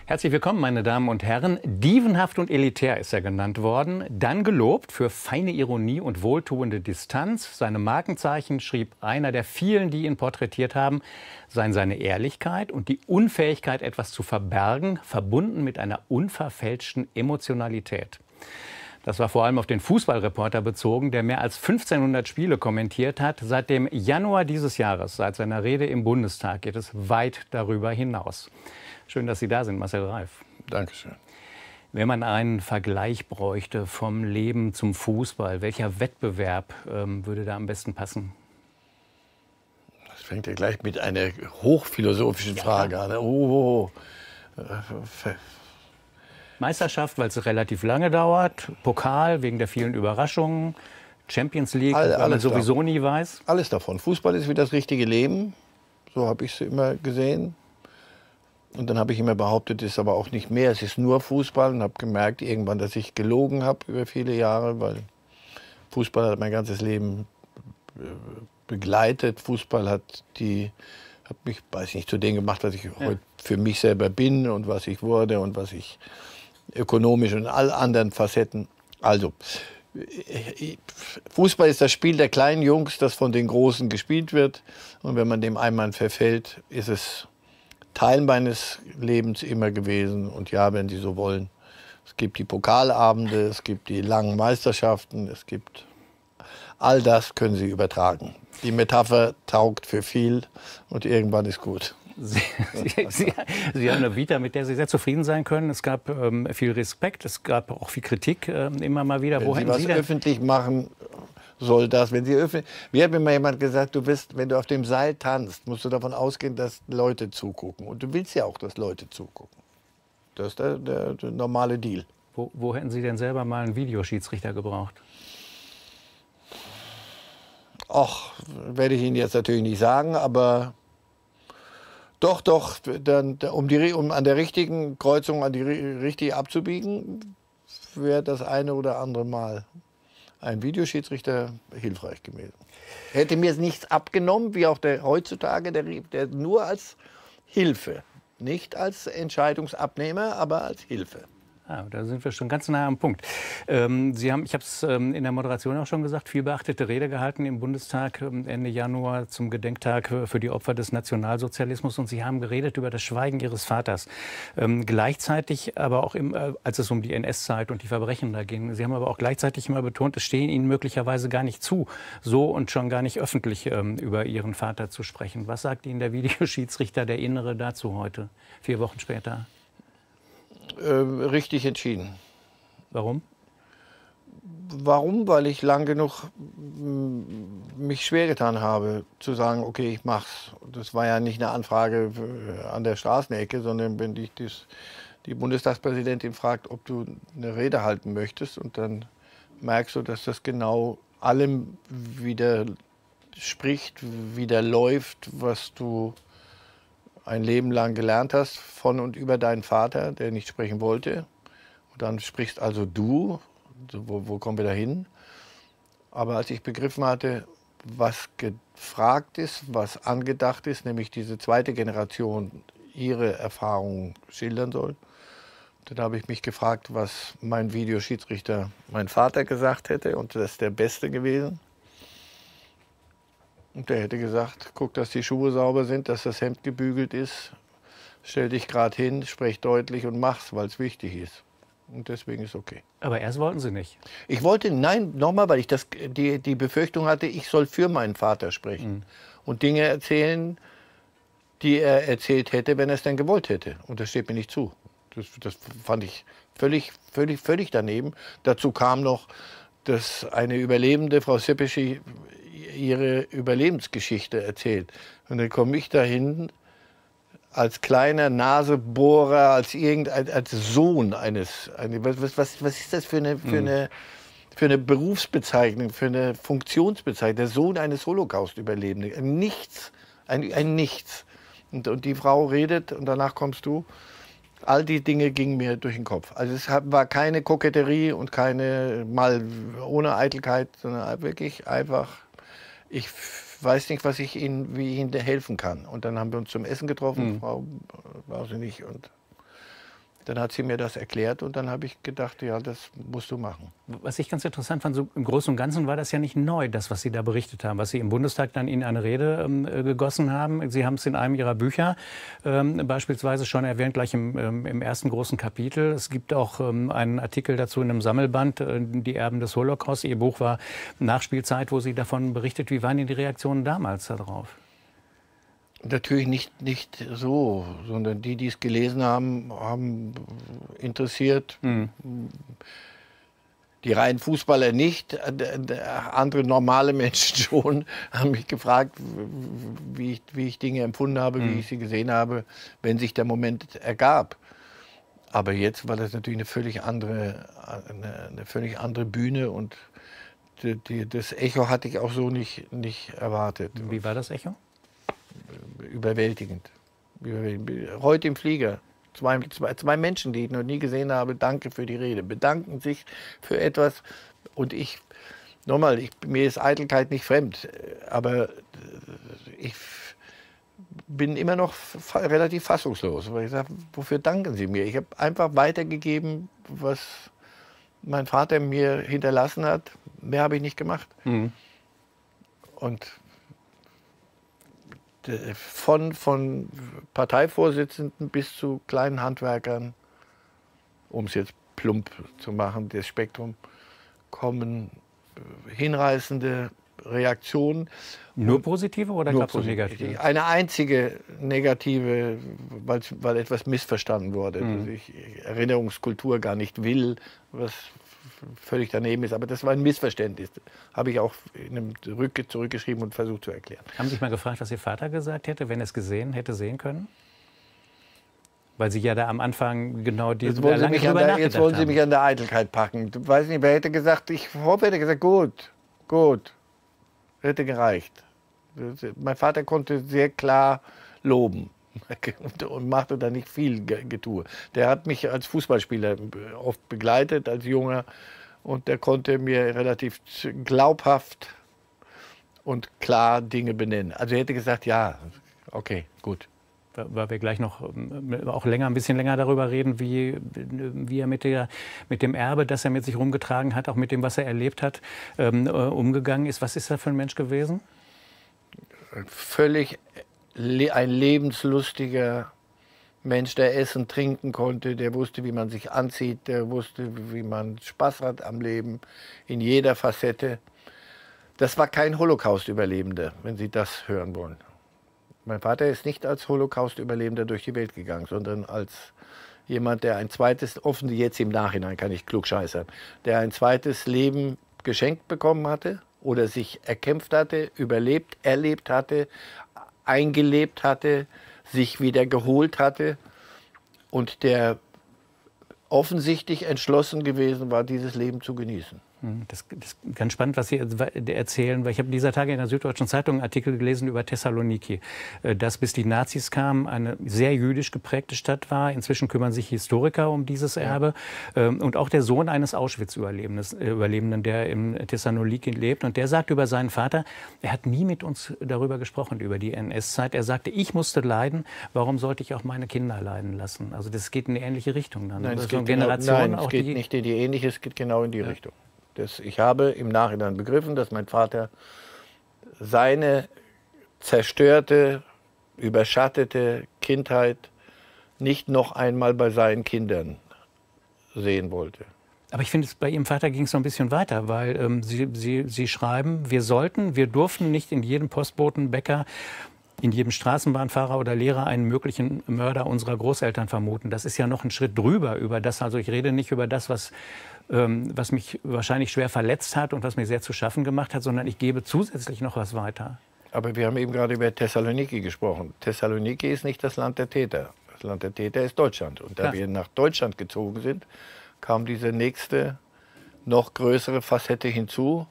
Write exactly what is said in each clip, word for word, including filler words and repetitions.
Herzlich willkommen, meine Damen und Herren. Dievenhaft und elitär ist er genannt worden, dann gelobt für feine Ironie und wohltuende Distanz. Seine Markenzeichen, schrieb einer der vielen, die ihn porträtiert haben, seien seine Ehrlichkeit und die Unfähigkeit, etwas zu verbergen, verbunden mit einer unverfälschten Emotionalität. Das war vor allem auf den Fußballreporter bezogen, der mehr als fünfzehnhundert Spiele kommentiert hat. Seit dem Januar dieses Jahres, seit seiner Rede im Bundestag, geht es weit darüber hinaus. Schön, dass Sie da sind, Marcel Reif. Dankeschön. Wenn man einen Vergleich bräuchte vom Leben zum Fußball, welcher Wettbewerb ähm, würde da am besten passen? Das fängt ja gleich mit einer hochphilosophischen ja. Frage an. Oh, oh. Meisterschaft, weil es relativ lange dauert. Pokal wegen der vielen Überraschungen. Champions League, All, weil man sowieso davon. nie weiß. Alles davon. Fußball ist wie das richtige Leben. So habe ich es immer gesehen. Und dann habe ich immer behauptet, es ist aber auch nicht mehr, es ist nur Fußball. Und habe gemerkt irgendwann, dass ich gelogen habe über viele Jahre, weil Fußball hat mein ganzes Leben begleitet. Fußball hat, die, hat mich, weiß nicht, zu dem gemacht, was ich ja. heute für mich selber bin und was ich wurde und was ich ökonomisch und all anderen Facetten. Also, Fußball ist das Spiel der kleinen Jungs, das von den Großen gespielt wird. Und wenn man dem einmal verfällt, ist es Teil meines Lebens immer gewesen. Und ja, wenn Sie so wollen, es gibt die Pokalabende, es gibt die langen Meisterschaften, es gibt all das können Sie übertragen. Die Metapher taugt für viel und irgendwann ist gut. Sie, Sie, Sie, Sie haben eine Vita, mit der Sie sehr zufrieden sein können. Es gab ähm, viel Respekt, es gab auch viel Kritik äh, immer mal wieder. Wenn Wo Sie was Sie denn? öffentlich machen, soll das. Wenn Sie öffentlich, mir hat mir mal jemand gesagt, du bist, wenn du auf dem Seil tanzt, musst du davon ausgehen, dass Leute zugucken. Und du willst ja auch, dass Leute zugucken. Das ist der, der, der normale Deal. Wo, wo hätten Sie denn selber mal einen Videoschiedsrichter gebraucht? Ach, werde ich Ihnen jetzt natürlich nicht sagen, aber doch, doch, dann, um, die, um an der richtigen Kreuzung an die richtig abzubiegen, wäre das eine oder andere Mal ein Videoschiedsrichter hilfreich gewesen. Hätte mir nichts abgenommen, wie auch der heutzutage, der, der nur als Hilfe, nicht als Entscheidungsabnehmer, aber als Hilfe. Ah, da sind wir schon ganz nah am Punkt. Ähm, Sie haben, ich habe es ähm, in der Moderation auch schon gesagt, viel beachtete Rede gehalten im Bundestag ähm, Ende Januar zum Gedenktag für die Opfer des Nationalsozialismus. Und Sie haben geredet über das Schweigen Ihres Vaters. Ähm, gleichzeitig aber auch, im, äh, als es um die N S-Zeit und die Verbrechen da ging, Sie haben aber auch gleichzeitig immer betont, es stehen Ihnen möglicherweise gar nicht zu, so und schon gar nicht öffentlich ähm, über Ihren Vater zu sprechen. Was sagt Ihnen der Videoschiedsrichter, der Innere, dazu heute, vier Wochen später? Äh, richtig entschieden. Warum? Warum? Weil ich lang genug mich schwer getan habe, zu sagen, okay, ich mach's. Das war ja nicht eine Anfrage an der Straßenecke, sondern wenn dich das, die Bundestagspräsidentin fragt, ob du eine Rede halten möchtest, und dann merkst du, dass das genau allem widerspricht, wieder läuft, was du ein Leben lang gelernt hast von und über deinen Vater, der nicht sprechen wollte. Und dann sprichst also du, wo, wo kommen wir da hin? Aber als ich begriffen hatte, was gefragt ist, was angedacht ist, nämlich diese zweite Generation ihre Erfahrungen schildern soll, dann habe ich mich gefragt, was mein Videoschiedsrichter, mein Vater, gesagt hätte. Und das ist der Beste gewesen. Und der hätte gesagt, guck, dass die Schuhe sauber sind, dass das Hemd gebügelt ist. Stell dich gerade hin, sprech deutlich und mach's, weil es wichtig ist. Und deswegen ist okay. Aber erst wollten Sie nicht. Ich wollte, nein, nochmal, weil ich das, die, die Befürchtung hatte, ich soll für meinen Vater sprechen. Mhm. Und Dinge erzählen, die er erzählt hätte, wenn er es denn gewollt hätte. Und das steht mir nicht zu. Das, das fand ich völlig, völlig, völlig daneben. Dazu kam noch, dass eine Überlebende, Frau Sepeschi, ihre Überlebensgeschichte erzählt. Und dann komme ich dahin als kleiner Nasebohrer, als irgendein als Sohn eines, eine, was, was, was ist das für eine, für, eine, für eine Berufsbezeichnung, für eine Funktionsbezeichnung, der Sohn eines Holocaust-Überlebenden. Nichts, ein, ein Nichts. Und, und die Frau redet und danach kommst du. All die Dinge gingen mir durch den Kopf. Also es war keine Koketterie und keine, mal ohne Eitelkeit, sondern wirklich einfach, ich weiß nicht, was ich Ihnen, wie ich Ihnen helfen kann. Und dann haben wir uns zum Essen getroffen, mhm. Frau, weiß ich nicht. Und Dann hat sie mir das erklärt und dann habe ich gedacht, ja, das musst du machen. Was ich ganz interessant fand, so im Großen und Ganzen war das ja nicht neu, das, was Sie da berichtet haben, was Sie im Bundestag dann in eine Rede ähm, gegossen haben. Sie haben es in einem Ihrer Bücher ähm, beispielsweise schon erwähnt, gleich im, ähm, im ersten großen Kapitel. Es gibt auch ähm, einen Artikel dazu in einem Sammelband, äh, Die Erben des Holocaust. Ihr Buch war Nachspielzeit, wo Sie davon berichtet. Wie waren denn die Reaktionen damals darauf? Natürlich nicht, nicht so, sondern die, die es gelesen haben, haben interessiert. Mhm. Die reinen Fußballer nicht, andere normale Menschen schon, haben mich gefragt, wie ich, wie ich Dinge empfunden habe, mhm. wie ich sie gesehen habe, wenn sich der Moment ergab. Aber jetzt war das natürlich eine völlig andere, eine, eine völlig andere Bühne und die, die, das Echo hatte ich auch so nicht, nicht erwartet. Wie war das Echo? Überwältigend. Überwältigend. Heute im Flieger. Zwei, zwei, zwei Menschen, die ich noch nie gesehen habe, danke für die Rede, bedanken sich für etwas. Und ich, nochmal, ich, mir ist Eitelkeit nicht fremd, aber ich bin immer noch fa relativ fassungslos. Weil ich sage, wofür danken Sie mir? Ich habe einfach weitergegeben, was mein Vater mir hinterlassen hat. Mehr habe ich nicht gemacht. Mhm. Und Von, von Parteivorsitzenden bis zu kleinen Handwerkern, um es jetzt plump zu machen, das Spektrum, kommen hinreißende Reaktionen. Nur positive oder gab es auch negative? Eine einzige negative, weil, weil etwas missverstanden wurde, mhm. dass ich Erinnerungskultur gar nicht will, was völlig daneben ist. Aber das war ein Missverständnis. Habe ich auch in einem Rück zurückgeschrieben und versucht zu erklären. Haben Sie sich mal gefragt, was Ihr Vater gesagt hätte, wenn er es gesehen hätte sehen können? Weil Sie ja da am Anfang genau diese Jetzt wollen Sie mich, an der, jetzt wollen Sie mich an der Eitelkeit packen. Ich weiß nicht, wer hätte gesagt, ich hoffe, er hätte gesagt, gut, gut. Hätte gereicht. Mein Vater konnte sehr klar loben und machte da nicht viel Getue. Der hat mich als Fußballspieler oft begleitet, als Junger, und der konnte mir relativ glaubhaft und klar Dinge benennen. Also er hätte gesagt, ja, okay, gut. Weil wir gleich noch auch länger, ein bisschen länger darüber reden, wie, wie er mit, der, mit dem Erbe, das er mit sich rumgetragen hat, auch mit dem, was er erlebt hat, ähm, umgegangen ist. Was ist er für ein Mensch gewesen? Völlig ein lebenslustiger Mensch, der essen, trinken konnte, der wusste, wie man sich anzieht, der wusste, wie man Spaß hat am Leben, in jeder Facette. Das war kein Holocaust-Überlebender, wenn Sie das hören wollen. Mein Vater ist nicht als Holocaust-Überlebender durch die Welt gegangen, sondern als jemand, der ein zweites, offen jetzt im Nachhinein kann ich klugscheißern, der ein zweites Leben geschenkt bekommen hatte oder sich erkämpft hatte, überlebt, erlebt hatte, eingelebt hatte, sich wieder geholt hatte und der offensichtlich entschlossen gewesen war, dieses Leben zu genießen. Das, das ist ganz spannend, was Sie erzählen, weil ich habe dieser Tage in der Süddeutschen Zeitung einen Artikel gelesen über Thessaloniki, das bis die Nazis kamen eine sehr jüdisch geprägte Stadt war. Inzwischen kümmern sich Historiker um dieses Erbe, ja. Und auch der Sohn eines Auschwitz-Überlebenden, der in Thessaloniki lebt, und der sagt über seinen Vater, er hat nie mit uns darüber gesprochen, über die N S-Zeit. Er sagte, ich musste leiden, warum sollte ich auch meine Kinder leiden lassen? Also das geht in eine ähnliche Richtung dann. Nein, es geht, genau, nein, es geht nicht in die ähnliche, es geht genau in die ja. Richtung. Das, ich habe im Nachhinein begriffen, dass mein Vater seine zerstörte, überschattete Kindheit nicht noch einmal bei seinen Kindern sehen wollte. Aber ich finde, bei Ihrem Vater ging es noch ein bisschen weiter, weil ähm, Sie, Sie, Sie schreiben, wir sollten, wir durften nicht in jedem Postboten, Bäcker, in jedem Straßenbahnfahrer oder Lehrer einen möglichen Mörder unserer Großeltern vermuten. Das ist ja noch ein Schritt drüber über das. Also ich rede nicht über das, was, ähm, was mich wahrscheinlich schwer verletzt hat und was mir sehr zu schaffen gemacht hat, sondern ich gebe zusätzlich noch was weiter. Aber wir haben eben gerade über Thessaloniki gesprochen. Thessaloniki ist nicht das Land der Täter. Das Land der Täter ist Deutschland. Und da Klar. wir nach Deutschland gezogen sind, kam diese nächste, noch größere Facette hinzu.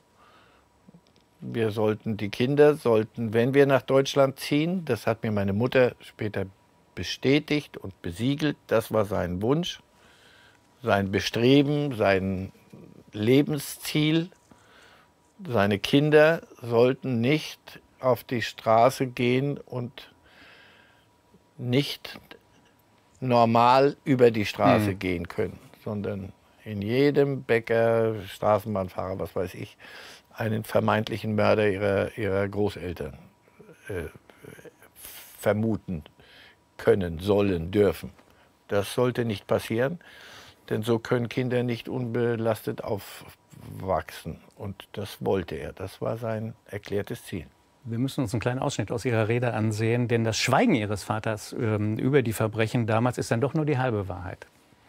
Wir sollten, die Kinder sollten, wenn wir nach Deutschland ziehen, das hat mir meine Mutter später bestätigt und besiegelt, das war sein Wunsch, sein Bestreben, sein Lebensziel. Seine Kinder sollten nicht auf die Straße gehen und nicht normal über die Straße Mhm. gehen können, sondern in jedem Bäcker, Straßenbahnfahrer, was weiß ich, einen vermeintlichen Mörder ihrer, ihrer Großeltern äh, vermuten können, sollen, dürfen. Das sollte nicht passieren, denn so können Kinder nicht unbelastet aufwachsen. Und das wollte er. Das war sein erklärtes Ziel. Wir müssen uns einen kleinen Ausschnitt aus Ihrer Rede ansehen, denn das Schweigen Ihres Vaters ähm, über die Verbrechen damals ist dann doch nur die halbe Wahrheit.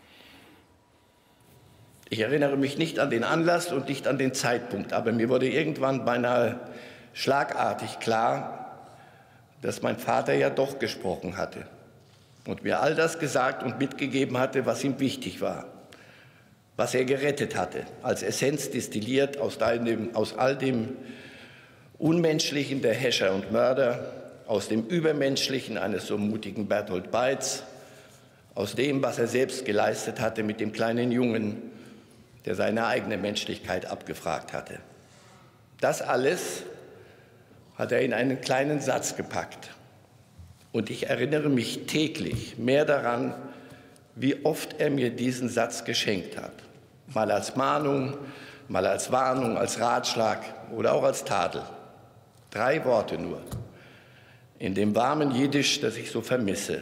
Ich erinnere mich nicht an den Anlass und nicht an den Zeitpunkt, aber mir wurde irgendwann beinahe schlagartig klar, dass mein Vater ja doch gesprochen hatte und mir all das gesagt und mitgegeben hatte, was ihm wichtig war, was er gerettet hatte, als Essenz destilliert aus, dem, aus all dem Unmenschlichen der Häscher und Mörder, aus dem Übermenschlichen eines so mutigen Bertolt Beitz, aus dem, was er selbst geleistet hatte mit dem kleinen Jungen, der seine eigene Menschlichkeit abgefragt hatte. Das alles hat er in einen kleinen Satz gepackt. Und ich erinnere mich täglich mehr daran, wie oft er mir diesen Satz geschenkt hat. Mal als Mahnung, mal als Warnung, als Ratschlag oder auch als Tadel. Drei Worte nur. In dem warmen Jiddisch, das ich so vermisse.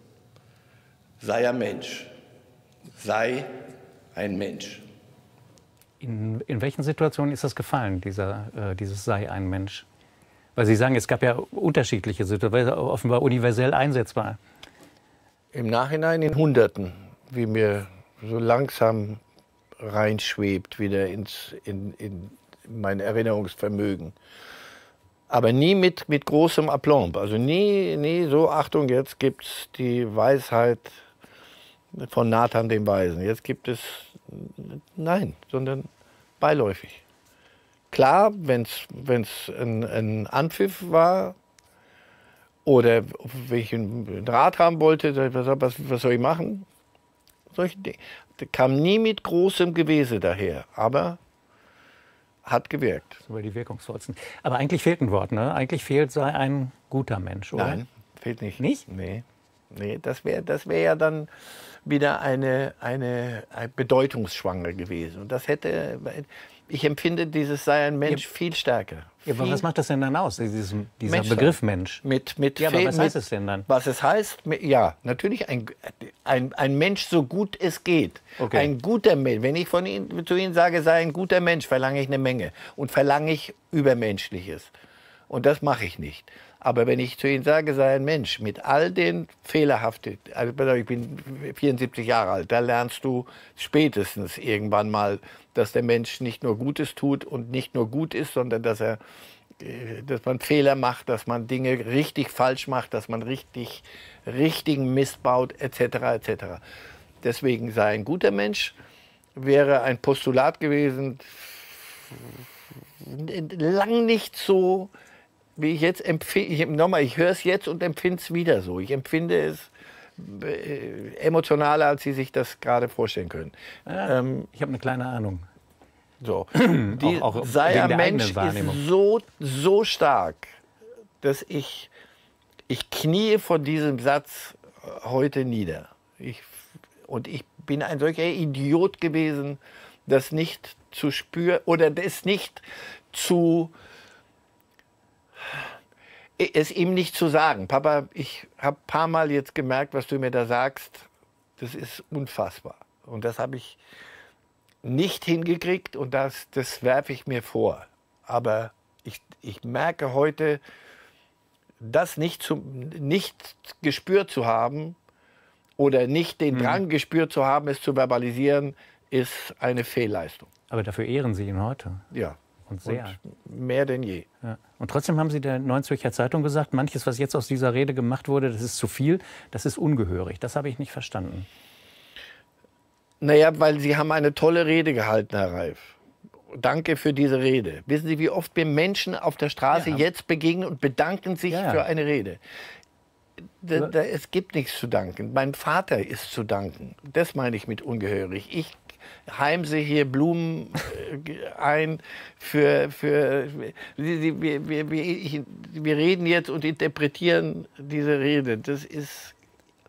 Sei ein Mensch. Sei ein Mensch. In, in welchen Situationen ist das gefallen, dieser, äh, dieses sei ein Mensch? Weil Sie sagen, es gab ja unterschiedliche Situationen, offenbar universell einsetzbar. Im Nachhinein in Hunderten, wie mir so langsam reinschwebt wieder ins, in, in mein Erinnerungsvermögen. Aber nie mit, mit großem Aplomb. Also nie, nie so, Achtung, jetzt gibt es die Weisheit von Nathan dem Weisen. Jetzt gibt es, nein, sondern beiläufig. Klar, wenn es ein, ein Anpfiff war oder wenn ich einen Rat haben wollte, was, was soll ich machen? Solche Dinge. Das kam nie mit großem Gewese daher, aber hat gewirkt. Das war die wirkungsvollsten. Aber eigentlich fehlt ein Wort, ne? Eigentlich fehlt sei ein guter Mensch, oder? Nein, fehlt nicht. Nicht? Nee, nee, das wäre das wär ja dann wieder eine, eine, eine Bedeutungsschwanger gewesen. Und das hätte, ich empfinde dieses sei ein Mensch Ja. viel stärker. Ja, aber viel was macht das denn dann aus, dieses, dieser Menschsein. Begriff Mensch? Mit, mit Ja, aber Fe- was mit, heißt es denn dann? Was es heißt, mit, ja, natürlich ein, ein, ein Mensch, so gut es geht. Okay. Ein guter Mensch. Wenn ich von Ihnen, zu Ihnen sage, sei ein guter Mensch, verlange ich eine Menge. Und verlange ich Übermenschliches. Und das mache ich nicht. Aber wenn ich zu Ihnen sage, sei ein Mensch mit all den fehlerhaften, also ich bin vierundsiebzig Jahre alt, da lernst du spätestens irgendwann mal, dass der Mensch nicht nur Gutes tut und nicht nur gut ist, sondern dass er, dass man Fehler macht, dass man Dinge richtig falsch macht, dass man richtig, richtigen Mist baut, et cetera et cetera. Deswegen sei ein guter Mensch wäre ein Postulat gewesen, lang nicht so, wie ich jetzt empfinde. Ich, nochmal, ich höre es jetzt und empfinde es wieder so. Ich empfinde es äh, emotionaler, als Sie sich das gerade vorstellen können. Ja, ähm, ich habe eine kleine Ahnung. so. Die auch sei wegen ein der Mensch eigenen Wahrnehmung. ist so, so stark, dass ich, ich knie vor diesem Satz heute nieder. Ich, und ich bin ein solcher Idiot gewesen, das nicht zu spüren oder das nicht zu, es ihm nicht zu sagen. Papa, ich habe ein paar Mal jetzt gemerkt, was du mir da sagst, das ist unfassbar. Und das habe ich nicht hingekriegt und das, das werfe ich mir vor. Aber ich, ich merke heute, das nicht, zu, nicht gespürt zu haben oder nicht den Drang gespürt zu haben, es zu verbalisieren, ist eine Fehlleistung. Aber dafür ehren Sie ihn heute. Ja. Und sehr. Und mehr denn je. Ja. Und trotzdem haben Sie der Neuen Zürcher Zeitung gesagt, manches, was jetzt aus dieser Rede gemacht wurde, das ist zu viel, das ist ungehörig. Das habe ich nicht verstanden. Naja, weil Sie haben eine tolle Rede gehalten, Herr Reif. Danke für diese Rede. Wissen Sie, wie oft mir Menschen auf der Straße Ja. jetzt begegnen und bedanken sich Ja. für eine Rede? Da, da, es gibt nichts zu danken. Mein Vater ist zu danken. Das meine ich mit ungehörig. Ich heimse hier Blumen äh, ein für... für wir, wir, wir, ich, wir reden jetzt und interpretieren diese Rede. Das ist...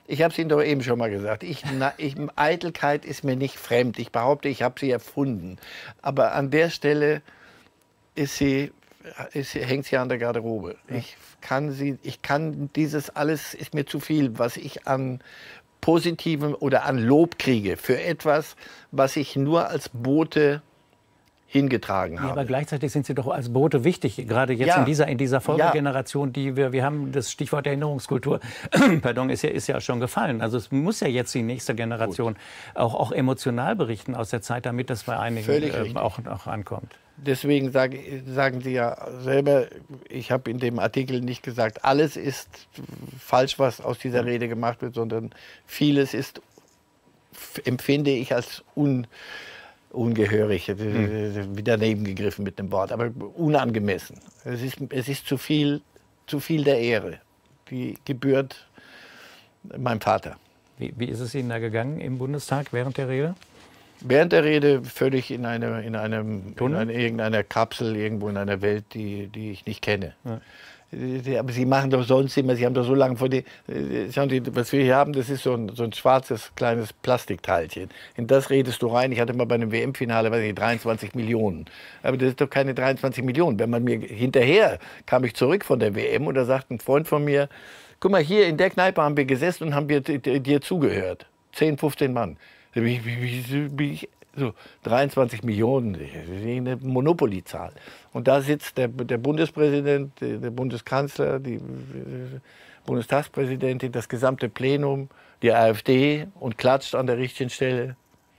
Ich habe es Ihnen doch eben schon mal gesagt. Ich, na, ich, Eitelkeit ist mir nicht fremd. Ich behaupte, ich habe sie erfunden. Aber an der Stelle ist sie, ist, hängt sie an der Garderobe. Ja. Ich kann sie, ich kann dieses alles, ist mir zu viel, was ich an Positivem oder an Lob kriege für etwas, was ich nur als Bote hingetragen ja, habe. Aber gleichzeitig sind Sie doch als Bote wichtig, gerade jetzt ja. in dieser, in dieser Folgegeneration, die wir, wir haben das Stichwort Erinnerungskultur, pardon, ist ja, ist ja schon gefallen. Also es muss ja jetzt die nächste Generation auch, auch emotional berichten aus der Zeit, damit das bei einigen äh, auch, auch ankommt. Deswegen sag, sagen Sie ja selber, ich habe in dem Artikel nicht gesagt, alles ist falsch, was aus dieser Rede gemacht wird, sondern vieles ist, empfinde ich als un ungehörig, hm. wieder daneben gegriffen mit dem Wort, aber unangemessen. Es ist, es ist zu viel, zu viel der Ehre, die gebührt meinem Vater. Wie, wie ist es Ihnen da gegangen im Bundestag während der Rede? Während der Rede völlig in, eine, in, einem, in eine, irgendeiner Kapsel, irgendwo in einer Welt, die, die ich nicht kenne. Ja. Aber Sie machen doch sonst immer, Sie haben doch so lange vor die, schauen Sie, was wir hier haben, das ist so ein, so ein schwarzes kleines Plastikteilchen. In das redest du rein. Ich hatte mal bei einem W M-Finale, weiß ich, dreiundzwanzig Millionen. Aber das ist doch keine dreiundzwanzig Millionen. Wenn man mir hinterher, kam ich zurück von der W M und da sagt ein Freund von mir, guck mal, hier in der Kneipe haben wir gesessen und haben wir dir zugehört. zehn, fünfzehn Mann. Wie, wie, wie, wie, so dreiundzwanzig Millionen, eine Monopolyzahl. Und da sitzt der, der Bundespräsident, der Bundeskanzler, die Bundestagspräsidentin, das gesamte Plenum, die AfD und klatscht an der richtigen Stelle.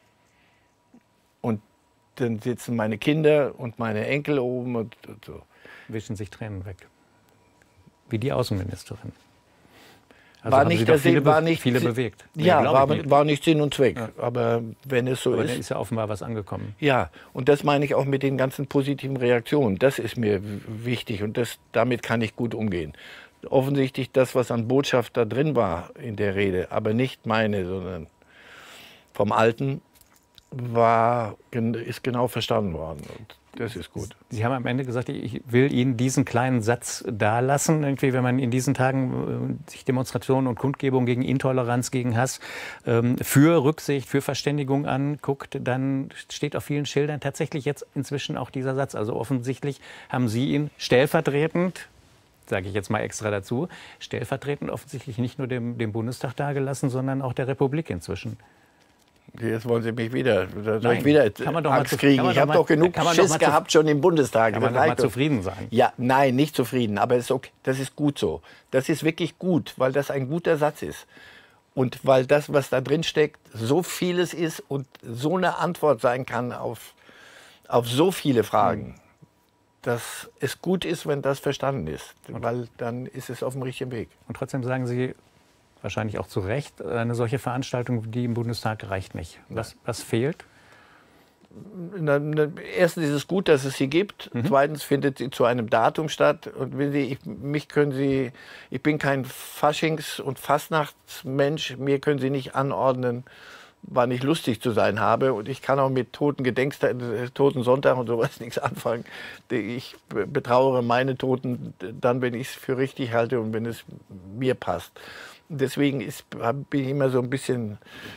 Und dann sitzen meine Kinder und meine Enkel oben und, und so. Wischen sich Tränen weg. Wie die Außenministerin. Also war nicht, der viele, Sinn, war nicht viele bewegt. Ja, nee, war, nicht. war nicht Sinn und Zweck. Ja. Aber wenn es so Aber ist. Dann ist ja offenbar was angekommen. Ja, und das meine ich auch mit den ganzen positiven Reaktionen. Das ist mir wichtig und das, damit kann ich gut umgehen. Offensichtlich das, was an Botschaft da drin war in der Rede, aber nicht meine, sondern vom Alten, war, ist genau verstanden worden. Und das ist gut. Sie haben am Ende gesagt, ich will Ihnen diesen kleinen Satz dalassen. Irgendwie, wenn man in diesen Tagen äh, sich Demonstrationen und Kundgebungen gegen Intoleranz, gegen Hass, ähm, für Rücksicht, für Verständigung anguckt, dann steht auf vielen Schildern tatsächlich jetzt inzwischen auch dieser Satz. Also offensichtlich haben Sie ihn stellvertretend, sage ich jetzt mal extra dazu, stellvertretend offensichtlich nicht nur dem, dem Bundestag dagelassen, sondern auch der Republik inzwischen. Jetzt wollen Sie mich wieder, soll Nein, ich wieder kann man doch Angst mal zu, kriegen. Ich habe doch genug Schiss gehabt schon im Bundestag. Kann man doch mal zufrieden sein. Ja, nein, nicht zufrieden, aber ist okay. Das ist gut so. Das ist wirklich gut, weil das ein guter Satz ist. Und weil das, was da drin steckt, so vieles ist und so eine Antwort sein kann auf, auf so viele Fragen, mhm. dass es gut ist, wenn das verstanden ist. Und weil dann ist es auf dem richtigen Weg. Und trotzdem sagen Sie, wahrscheinlich auch zu Recht, eine solche Veranstaltung, die im Bundestag reicht nicht. Was, was fehlt? Na, na, erstens ist es gut, dass es sie gibt. Mhm. Zweitens findet sie zu einem Datum statt. Und wenn Sie, ich, mich können Sie, ich bin kein Faschings- und Fastnachtsmensch. Mir können Sie nicht anordnen, wann ich lustig zu sein habe. Und ich kann auch mit Toten Gedenktag, Toten Sonntag und sowas nichts anfangen. Ich betrauere meine Toten dann, wenn ich es für richtig halte und wenn es mir passt. Deswegen ist, bin ich immer so ein bisschen,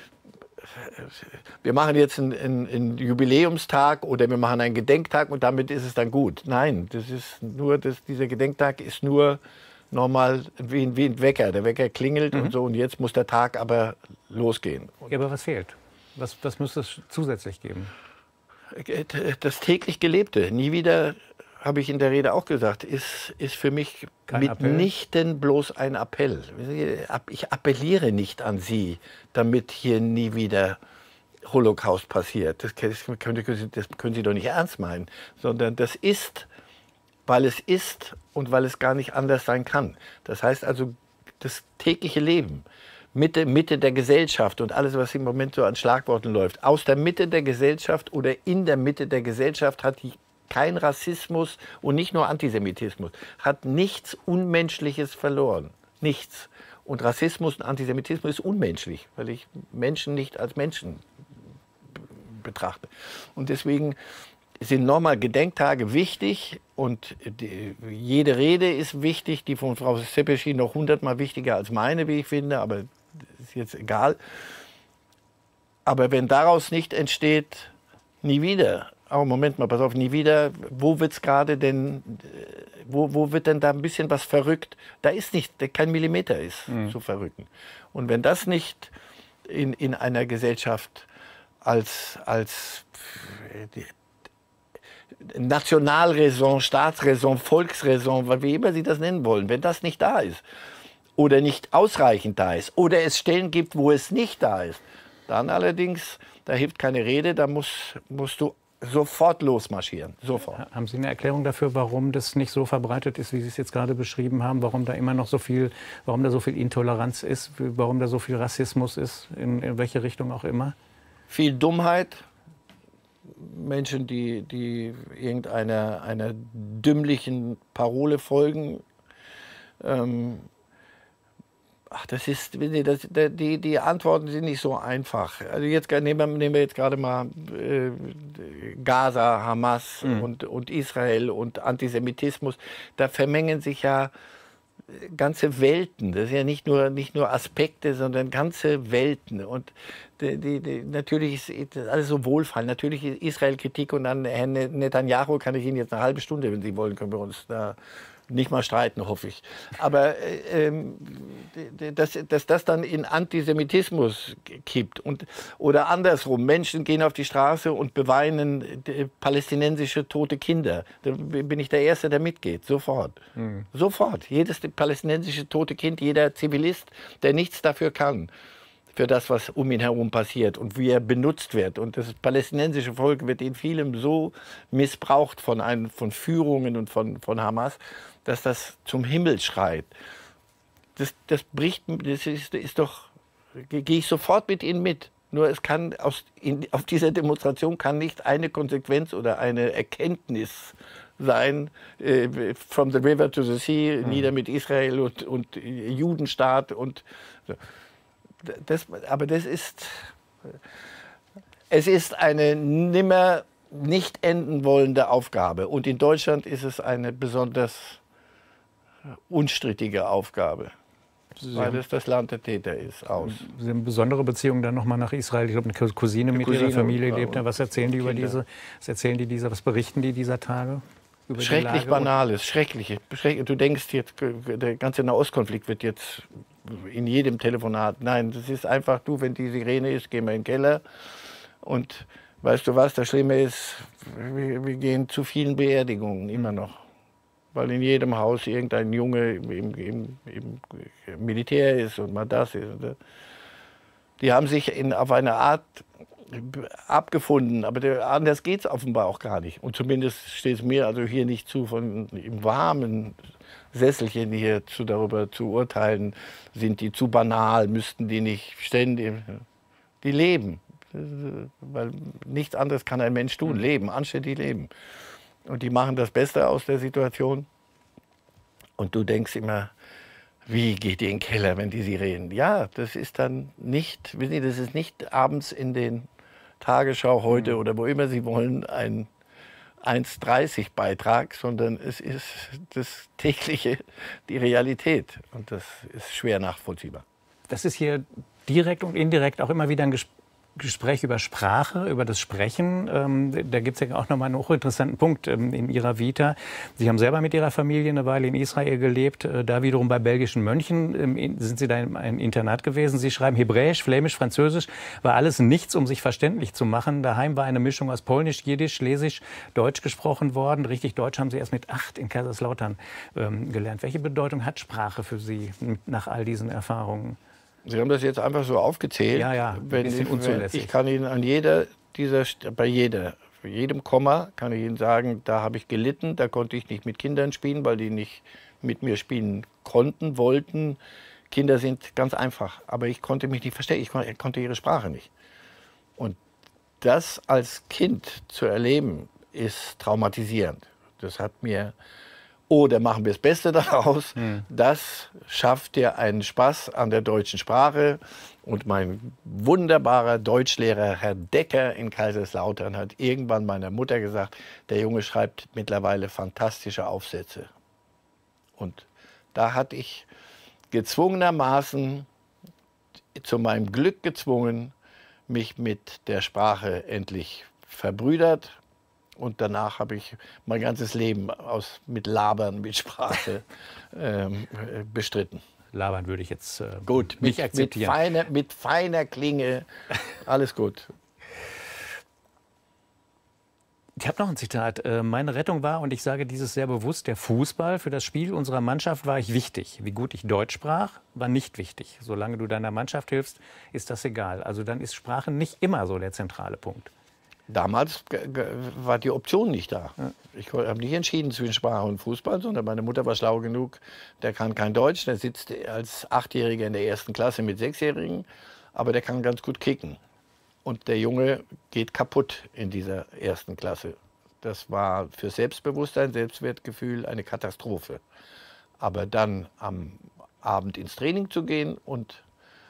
wir machen jetzt einen, einen, einen Jubiläumstag oder wir machen einen Gedenktag und damit ist es dann gut. Nein, das ist nur, das, dieser Gedenktag ist nur normal wie ein, wie ein Wecker. Der Wecker klingelt mhm. und so und jetzt muss der Tag aber losgehen. Ja, aber was fehlt? Was, was müsste es zusätzlich geben? Das täglich Gelebte. Nie wieder, habe ich in der Rede auch gesagt, ist, ist für mich Kein mitnichten bloß ein Appell. Ich appelliere nicht an Sie, damit hier nie wieder Holocaust passiert. Das können, das können Sie doch nicht ernst meinen. Sondern das ist, weil es ist und weil es gar nicht anders sein kann. Das heißt also, das tägliche Leben, Mitte, Mitte der Gesellschaft und alles, was im Moment so an Schlagworten läuft. Aus der Mitte der Gesellschaft oder in der Mitte der Gesellschaft hat die kein Rassismus und nicht nur Antisemitismus, hat nichts Unmenschliches verloren. Nichts. Und Rassismus und Antisemitismus ist unmenschlich, weil ich Menschen nicht als Menschen betrachte. Und deswegen sind nochmal Gedenktage wichtig und die, jede Rede ist wichtig, die von Frau Sepeschi noch hundertmal wichtiger als meine, wie ich finde, aber ist jetzt egal. Aber wenn daraus nicht entsteht, nie wieder, oh Moment mal, pass auf, nie wieder, wo wird's gerade denn, wo, wo wird denn da ein bisschen was verrückt? Da ist nicht, kein Millimeter ist mhm. zu verrücken. Und wenn das nicht in, in einer Gesellschaft als, als Nationalräson, Staatsräson, Volksräson, wie immer Sie das nennen wollen, wenn das nicht da ist oder nicht ausreichend da ist oder es Stellen gibt, wo es nicht da ist, dann allerdings, da hilft keine Rede, da musst, musst du sofort losmarschieren, sofort. Haben Sie eine Erklärung dafür, warum das nicht so verbreitet ist, wie Sie es jetzt gerade beschrieben haben, warum da immer noch so viel, warum da so viel Intoleranz ist, warum da so viel Rassismus ist, in, in welche Richtung auch immer? Viel Dummheit, Menschen, die, die irgendeiner einer dümmlichen Parole folgen. Ähm, ach, das ist, das, die, die Antworten sind nicht so einfach. Also jetzt nehmen wir, nehmen wir jetzt gerade mal äh, Gaza, Hamas mhm. und, und Israel und Antisemitismus. Da vermengen sich ja ganze Welten. Das sind ja nicht nur, nicht nur Aspekte, sondern ganze Welten. Und die, die, die, natürlich ist das alles so wohlfeil. Natürlich ist Israel-Kritik und an Herrn Netanyahu kann ich Ihnen jetzt eine halbe Stunde, wenn Sie wollen, können wir uns da nicht mal streiten, hoffe ich. Aber äh, ähm, dass, dass das dann in Antisemitismus kippt und, oder andersrum, Menschen gehen auf die Straße und beweinen palästinensische tote Kinder. Da bin ich der Erste, der mitgeht, sofort. Mhm. Sofort. Jedes palästinensische tote Kind, jeder Zivilist, der nichts dafür kann, für das, was um ihn herum passiert und wie er benutzt wird. Und das palästinensische Volk wird in vielem so missbraucht von, ein, von Führungen und von, von Hamas, dass das zum Himmel schreit. Das, das bricht, das ist, ist doch, gehe ich sofort mit Ihnen mit. Nur es kann aus, in, auf dieser Demonstration kann nicht eine Konsequenz oder eine Erkenntnis sein, äh, from the river to the sea, mhm. nieder mit Israel und, und Judenstaat und so. Das, aber das ist, es ist eine nimmer nicht enden wollende Aufgabe. Und in Deutschland ist es eine besonders unstrittige Aufgabe, Sie weil es das Land der Täter ist. Aus. Sie haben besondere Beziehungen dann nochmal nach Israel. Ich glaube, eine Cousine eine mit Cousine ihrer Familie lebt da. Was erzählen die über diese, was erzählen die dieser, was berichten die dieser Tage? Über Schrecklich Banales, Schreckliche. Du denkst jetzt, der ganze Nahostkonflikt wird jetzt in jedem Telefonat. Nein, das ist einfach, du, wenn die Sirene ist, gehen wir in den Keller. Und weißt du was, das Schlimme ist, wir, wir gehen zu vielen Beerdigungen immer noch. Weil in jedem Haus irgendein Junge im, im, im Militär ist und mal das ist. Die haben sich in, auf eine Art abgefunden, aber der, anders geht es offenbar auch gar nicht. Und zumindest steht es mir also hier nicht zu, von im warmen Sesselchen hier zu, darüber zu urteilen, sind die zu banal, müssten die nicht ständig, die leben. Weil nichts anderes kann ein Mensch tun, leben, anständig leben. Und die machen das Beste aus der Situation. Und du denkst immer, wie geht die in den Keller, wenn die Sirenen? Ja, das ist dann nicht, wissen Sie, das ist nicht abends in den Tagesschau heute oder wo immer Sie wollen, ein eins dreißig Beitrag, sondern es ist das tägliche, die Realität. Und das ist schwer nachvollziehbar. Das ist hier direkt und indirekt auch immer wieder ein Gespräch. Gespräch über Sprache, über das Sprechen. Ähm, da gibt es ja auch noch mal einen hochinteressanten Punkt ähm, in Ihrer Vita. Sie haben selber mit Ihrer Familie eine Weile in Israel gelebt. Äh, da wiederum bei belgischen Mönchen ähm, sind Sie da in einem Internat gewesen. Sie schreiben Hebräisch, Flämisch, Französisch. War alles nichts, um sich verständlich zu machen. Daheim war eine Mischung aus Polnisch, Jiddisch, Schlesisch, Deutsch gesprochen worden. Richtig Deutsch haben Sie erst mit acht in Kaiserslautern ähm, gelernt. Welche Bedeutung hat Sprache für Sie nach all diesen Erfahrungen? Sie haben das jetzt einfach so aufgezählt. Ja, ja, ein wenn bisschen ich, unzulässig. Ich kann Ihnen an jeder dieser, bei jeder, bei jedem Komma kann ich Ihnen sagen, da habe ich gelitten, da konnte ich nicht mit Kindern spielen, weil die nicht mit mir spielen konnten, wollten. Kinder sind ganz einfach, aber ich konnte mich nicht verstehen, ich konnte ihre Sprache nicht. Und das als Kind zu erleben, ist traumatisierend. Das hat mir... Oder machen wir das Beste daraus. Hm. Das schafft dir einen Spaß an der deutschen Sprache. Und mein wunderbarer Deutschlehrer, Herr Decker in Kaiserslautern, hat irgendwann meiner Mutter gesagt, der Junge schreibt mittlerweile fantastische Aufsätze. Und da hatte ich gezwungenermaßen zu meinem Glück gezwungen, mich mit der Sprache endlich verbrüdert. Und danach habe ich mein ganzes Leben aus, mit Labern, mit Sprache ähm, bestritten. Labern würde ich jetzt äh, gut, nicht mit, akzeptieren. Mit feiner, mit feiner Klinge, alles gut. Ich habe noch ein Zitat. Meine Rettung war, und ich sage dieses sehr bewusst, der Fußball. Für das Spiel unserer Mannschaft war ich wichtig. Wie gut ich Deutsch sprach, war nicht wichtig. Solange du deiner Mannschaft hilfst, ist das egal. Also dann ist Sprache nicht immer so der zentrale Punkt. Damals war die Option nicht da. Ja. Ich habe nicht entschieden zwischen Sprache und Fußball, sondern meine Mutter war schlau genug, der kann kein Deutsch, der sitzt als Achtjähriger in der ersten Klasse mit Sechsjährigen, aber der kann ganz gut kicken. Und der Junge geht kaputt in dieser ersten Klasse. Das war für Selbstbewusstsein, Selbstwertgefühl eine Katastrophe. Aber dann am Abend ins Training zu gehen, und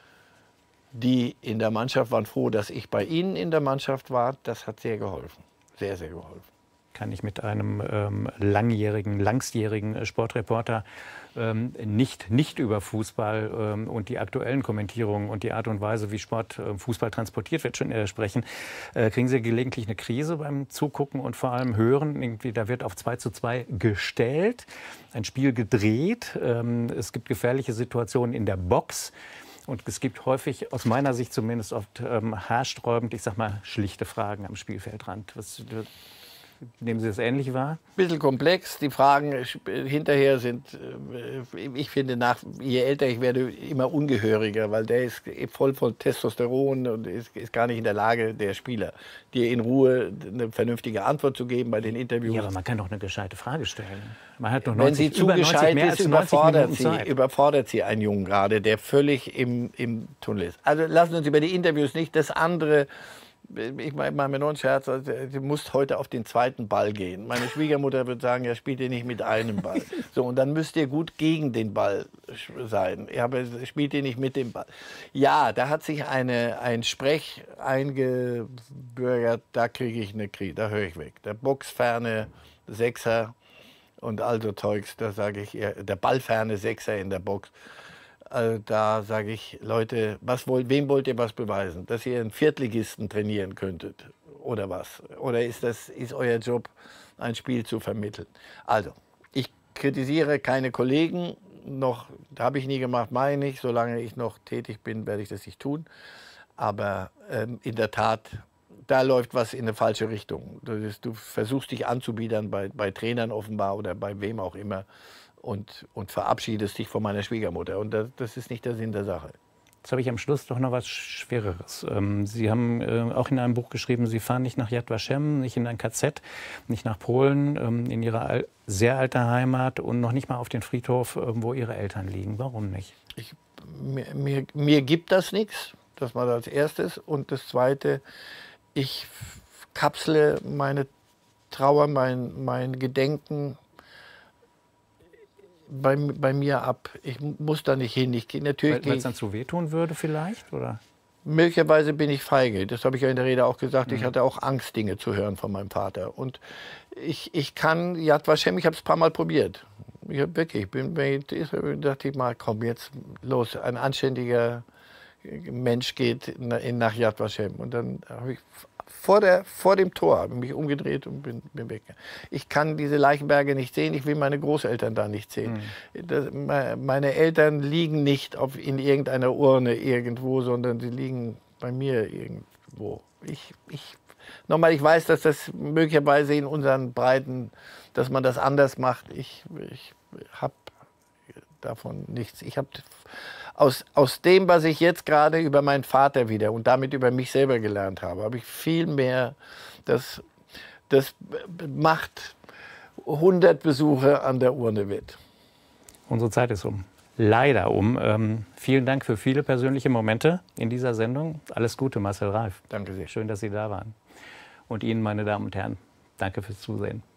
die in der Mannschaft waren froh, dass ich bei ihnen in der Mannschaft war, das hat sehr geholfen. Sehr, sehr geholfen. Kann ich mit einem ähm, langjährigen, langstjährigen Sportreporter ähm, nicht, nicht über Fußball ähm, und die aktuellen Kommentierungen und die Art und Weise, wie Sport, äh, Fußball transportiert wird, schon äh, sprechen. Äh, kriegen Sie gelegentlich eine Krise beim Zugucken und vor allem Hören? Irgendwie, da wird auf zwei zu zwei gestellt, ein Spiel gedreht. Ähm, es gibt gefährliche Situationen in der Box. Und es gibt häufig, aus meiner Sicht zumindest, oft ähm, haarsträubend, ich sag mal, schlichte Fragen am Spielfeldrand. Was, nehmen Sie das ähnlich wahr? Ein bisschen komplex. Die Fragen hinterher sind, ich finde, nach, je älter ich werde, immer ungehöriger, weil der ist voll von Testosteron und ist, ist gar nicht in der Lage, der Spieler, dir in Ruhe eine vernünftige Antwort zu geben bei den Interviews. Ja, aber man kann doch eine gescheite Frage stellen. Man hat doch neunzig, Wenn sie zu gescheit ist, überfordert sie, Zeit. überfordert sie einen Jungen gerade, der völlig im, im Tunnel ist. Also lassen wir uns über die Interviews nicht das andere. Ich mache mir nur einen Scherz, also, du musst heute auf den zweiten Ball gehen. Meine Schwiegermutter würde sagen, ja, spielt ihr nicht mit einem Ball. So, und dann müsst ihr gut gegen den Ball sein. Ja, aber spielt ihr nicht mit dem Ball. Ja, da hat sich eine, ein Sprech eingebürgert, da kriege ich eine Krise, da höre ich weg. Der Boxferne Sechser und also Zeugs, da sage ich, der ballferne Sechser in der Box. Also da sage ich, Leute, was wollt, wem wollt ihr was beweisen? Dass ihr einen Viertligisten trainieren könntet oder was? Oder ist das ist euer Job, ein Spiel zu vermitteln? Also, ich kritisiere keine Kollegen, noch habe ich nie gemacht, mache ich nicht. Solange ich noch tätig bin, werde ich das nicht tun. Aber ähm, in der Tat, da läuft was in eine falsche Richtung. Das ist, du versuchst dich anzubiedern bei, bei Trainern offenbar oder bei wem auch immer. Und, und verabschiedest dich von meiner Schwiegermutter. Und das, das ist nicht der Sinn der Sache. Jetzt habe ich am Schluss doch noch was Schwereres. Ähm, Sie haben äh, auch in einem Buch geschrieben, Sie fahren nicht nach Yad Vashem, nicht in ein K Z, nicht nach Polen, ähm, in Ihre al sehr alte Heimat und noch nicht mal auf den Friedhof, äh, wo Ihre Eltern liegen. Warum nicht? Ich, mir, mir, mir gibt das nichts, das war das Erste. Und das Zweite, ich kapsle meine Trauer, mein, mein Gedenken Bei, bei mir ab. Ich muss da nicht hin. Ich, natürlich Weil es dann zu wehtun würde vielleicht? Oder? Möglicherweise bin ich feige. Das habe ich ja in der Rede auch gesagt. Mhm. Ich hatte auch Angst, Dinge zu hören von meinem Vater. Und ich, ich kann Yad Vashem, ich habe es ein paar Mal probiert. Ich habe wirklich, bin, dachte ich mal, komm jetzt los. Ein anständiger Mensch geht in, nach Yad Vashem. Und dann habe ich Vor, der, vor dem Tor habe ich mich umgedreht und bin, bin weg. Ich kann diese Leichenberge nicht sehen, ich will meine Großeltern da nicht sehen. Mhm. Das, meine Eltern liegen nicht auf, in irgendeiner Urne irgendwo, sondern sie liegen bei mir irgendwo. Ich, ich, nochmal, ich weiß, dass das möglicherweise in unseren Breiten, dass man das anders macht. Ich, ich habe davon nichts. Ich habe Aus, aus dem, was ich jetzt gerade über meinen Vater wieder und damit über mich selber gelernt habe, habe ich viel mehr, das, das macht hundert Besuche an der Urne wett. Unsere Zeit ist um. Leider um. Ähm, vielen Dank für viele persönliche Momente in dieser Sendung. Alles Gute, Marcel Reif. Danke sehr. Schön, dass Sie da waren. Und Ihnen, meine Damen und Herren, danke fürs Zusehen.